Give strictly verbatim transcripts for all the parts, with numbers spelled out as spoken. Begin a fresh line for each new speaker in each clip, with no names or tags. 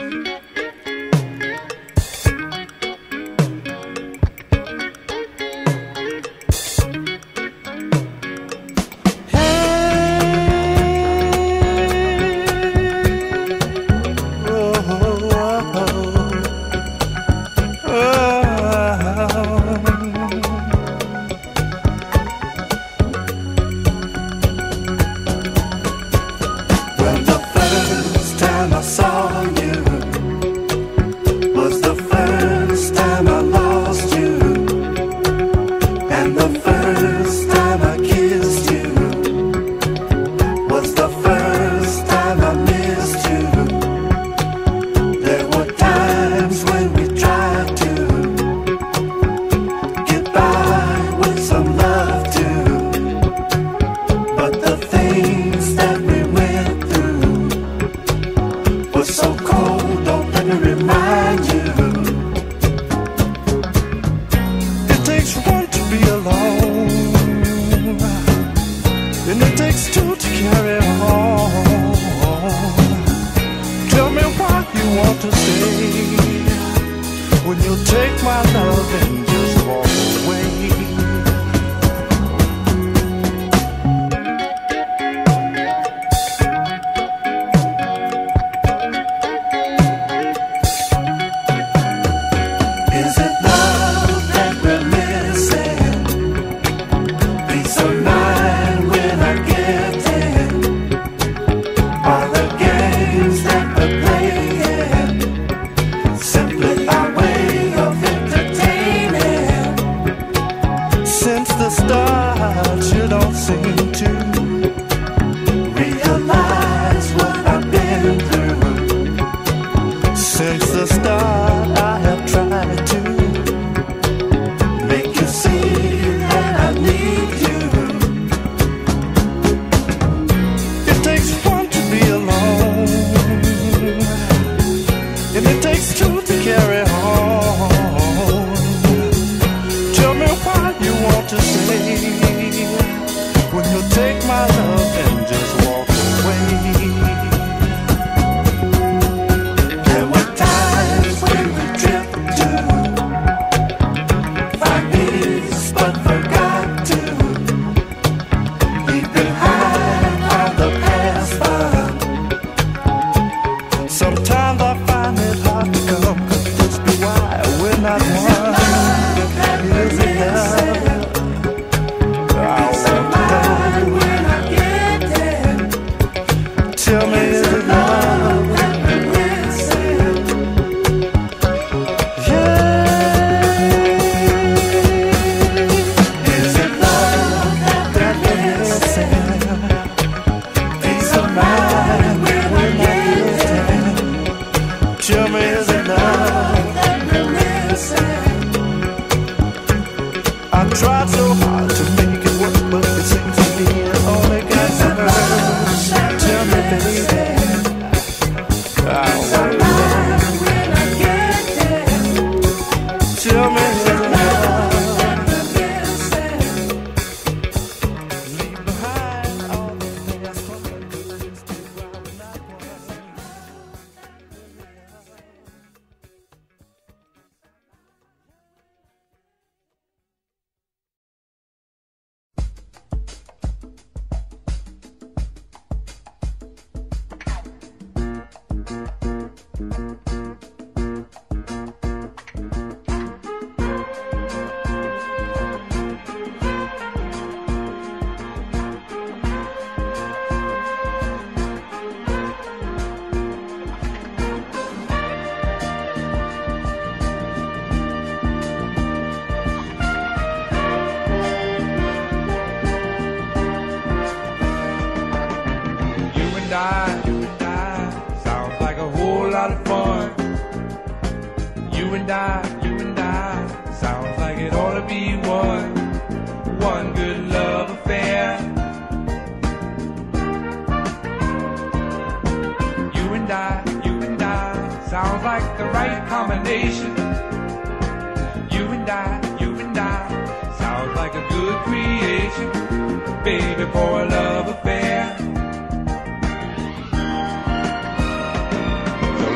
Let's get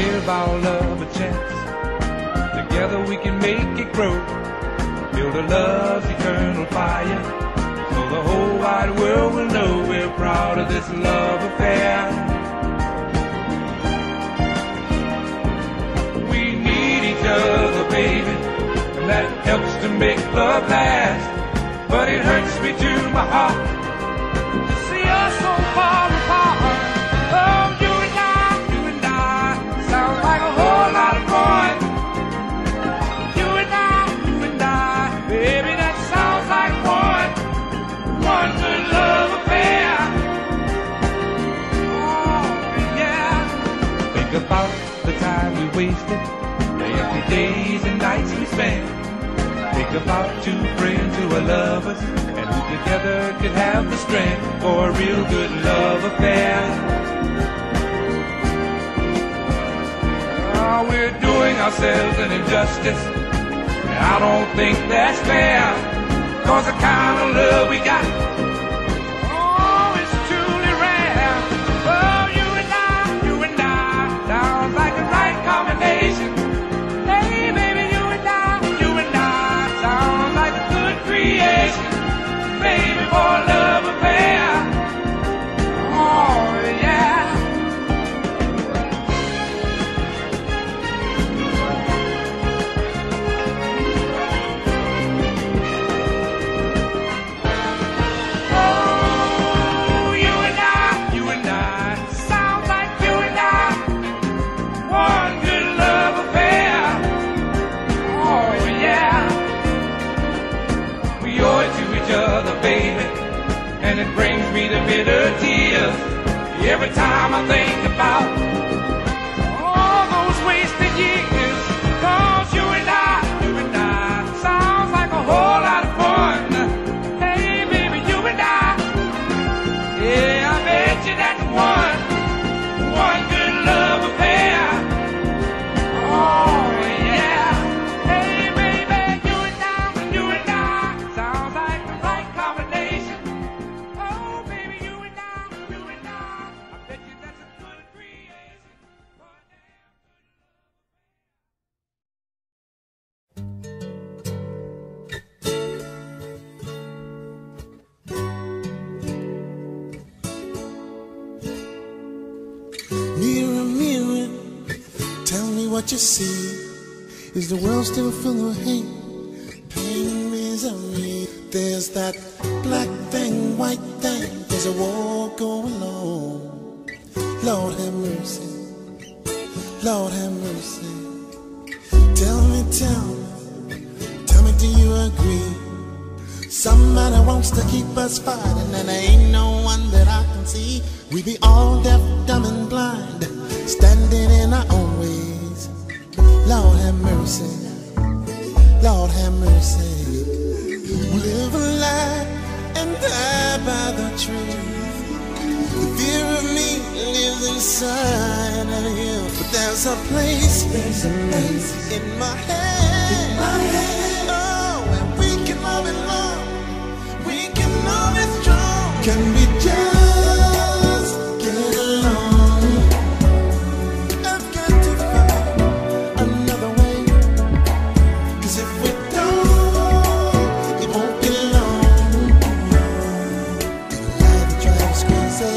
give our love a chance. Together we can make it grow. Build a love's eternal fire, so the whole wide world will know we're proud of this love affair. We need each other, baby, and that helps to make love last. But it hurts me to my heart to see us so far apart. Oh, you and I, you and I, sounds like a whole lot of fun. You and I, you and I, baby, that sounds like one, one good love affair. Oh, yeah. Think about the time we wasted, the empty days and nights we spent. Think about two friends who are lovers and who together could have the strength for a real good love affair. Oh, we're doing ourselves an injustice, and I don't think that's fair, 'cause the kind of love we got, oh, it's truly rare. Oh, you and I, you and I, sounds like the right combination. Hey, baby, you and I, you and I, sounds like a good creation, baby, for a love affair. Oh, yeah. Oh, you and I, you and I, sounds like you and I, one good love affair. Oh, yeah. We owe it to each other, baby, and it brings me to bitter tears every time I think about all those wasted years. 'Cause you and I, you and I, sounds like a whole lot of fun. Hey, baby, you and I, yeah, I bet you that's one, one good love affair. Oh, yeah. Hey, baby, you and I, you and I, sounds like the right combination. Oh, baby, you and I, you and I, I bet you that's a good creation. Oh,
Mirror, mirror, tell me what you see. Is the world still full of hate, pain, misery? There's that black thing, white thing, there's a war going on. Lord have mercy, Lord have mercy. Tell me, tell me, tell me, do you agree? Somebody wants to keep us fighting, and there ain't no one that I can see. We be all deaf, dumb, and blind, standing in our own ways. Lord have mercy, Lord have mercy. We live a lie and die by the truth. The fear of me lives inside of you, but there's a place, there's a place in my head, in my head. Oh, where we can all belong, we can all be strong. Can we just get along? I've got to find another way, 'cause if we don't, it won't be long. Life drives crazy.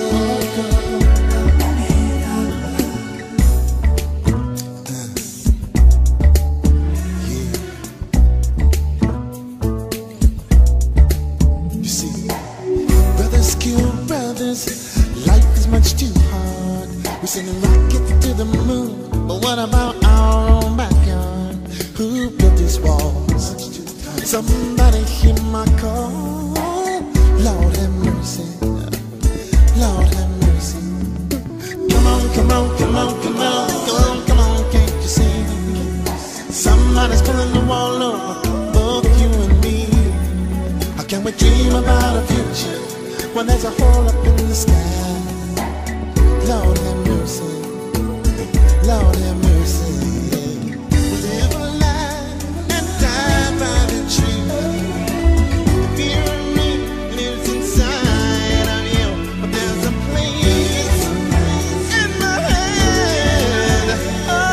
You see, brothers kill brothers, life is much too hard. We're sending rockets to the moon, but what about our own backyard? Who built these walls? Somebody hear my call. Lord have mercy, Lord have mercy. Come on, come on, come on, come on, come on, come on, can't you see? Somebody's pulling the wall over both you and me. How can we dream about a future when there's a hole up in the sky? Lord have mercy, Lord have mercy. We live a lie and die by the truth. The fear of me lives inside of you, but there's a place in my head. Oh,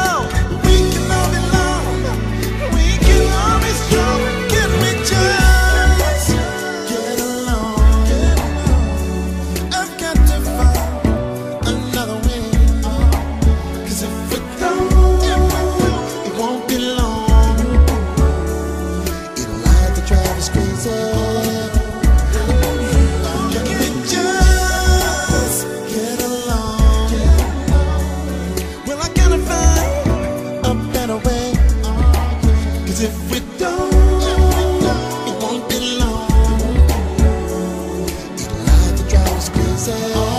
gotta find a better way. Cause if we don't, it won't be long. It'll have to drive us crazy.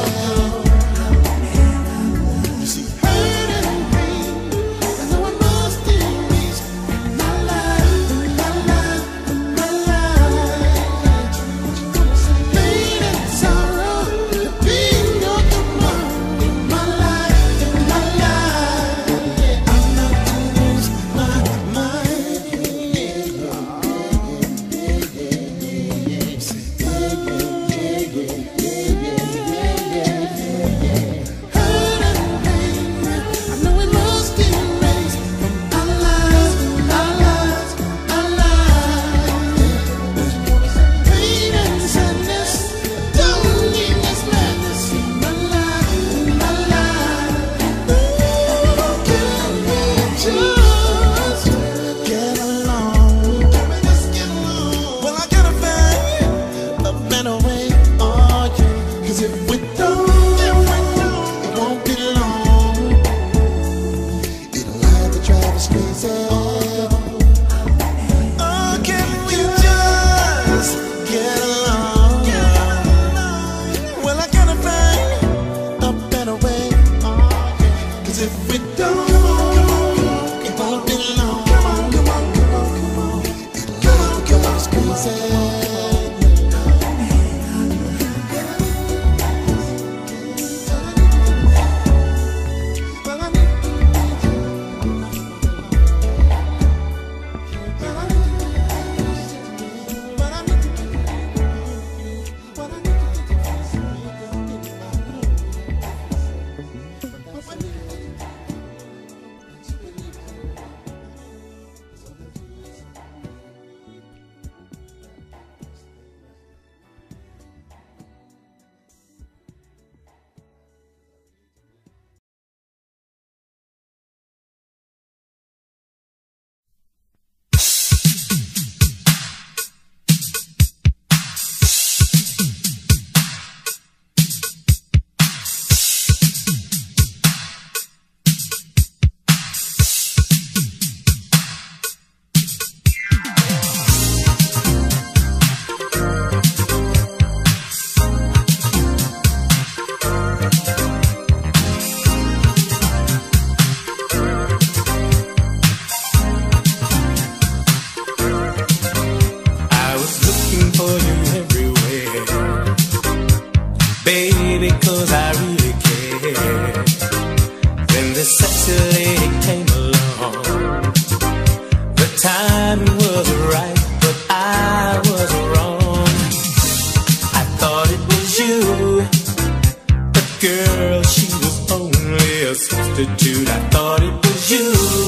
You see, hurt and pain, I know it must erase my life, my life, my life. Pain and sorrow, being your tomorrow in my life, in my life. I'm not gonna lose my mind. Hurt and pain, I know it must erase from our lives, our lives, our lives. Pain and sadness, don't leave this madness in my life, in my life. Can we just get along? Let's get along. Well, I gotta find a better way. Oh, yeah. 'Cause if we don't, it won't be long. It'll have to drive us crazy. Oh, can we just get along? Well, I gotta find a better way. 'Cause if we don't, it won't be long. Come on, come on, come on, come on. It'll have to drive us crazy.
I was looking for you everywhere, baby, 'cause I really care. When the sexy lady came along, the timing was right, but I was wrong. I thought it was you, but girl, she was only a substitute. I thought it was you.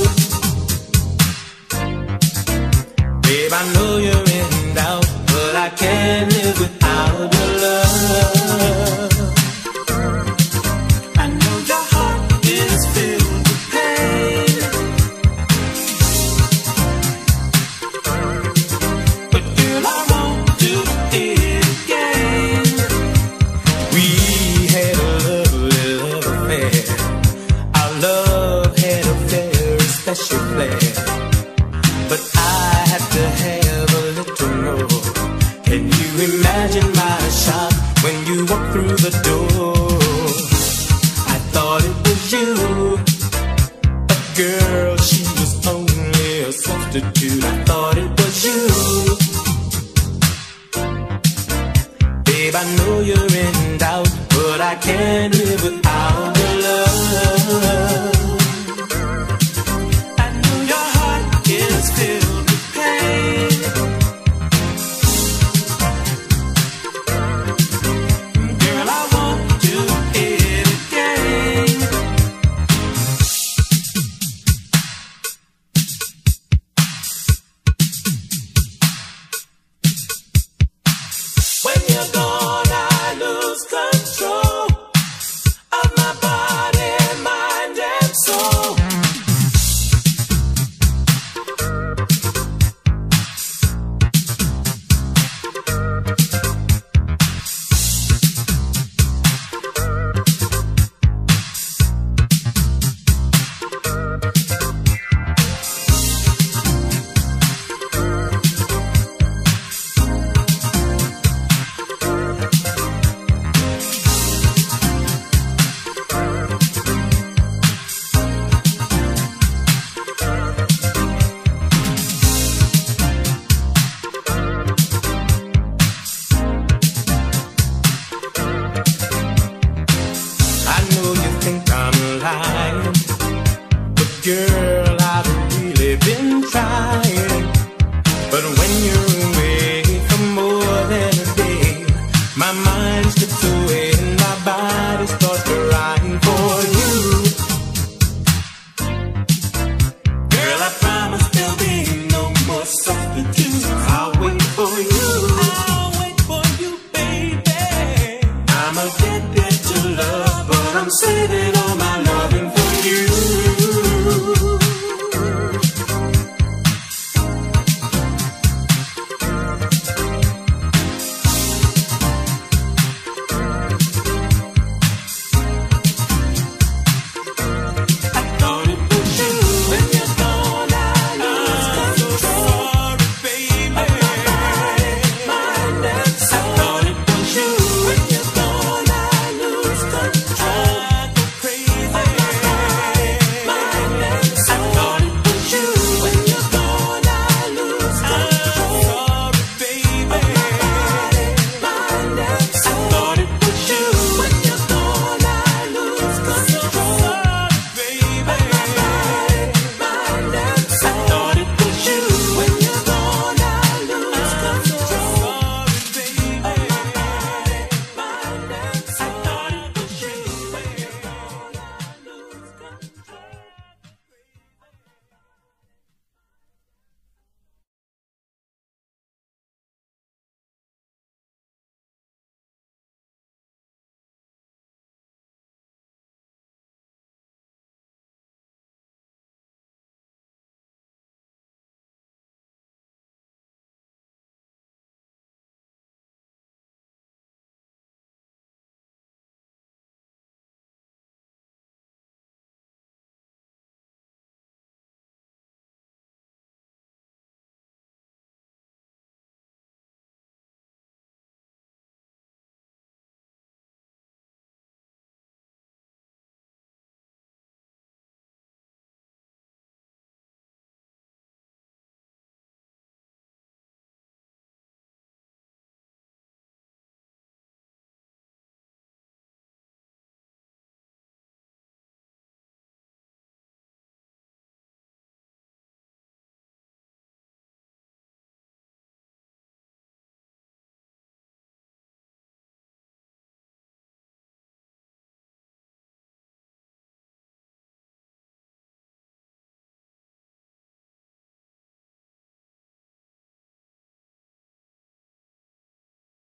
Babe, I know you're in doubt, but I can't live without your love. I know your heart is filled with pain, but girl, I won't do it again. We had a lovely love affair. Our love had a very special flair, but I had to have a little more. Can you imagine my shock when you walked through the door? I thought it was you, but girl, she was only a substitute. I thought it was you. Babe, I know you're in doubt, but I can't live without your love. I know your heart is filled with pain, girl, I won't do it again. When you're gone, I lose control. I Girl, I've really been trying.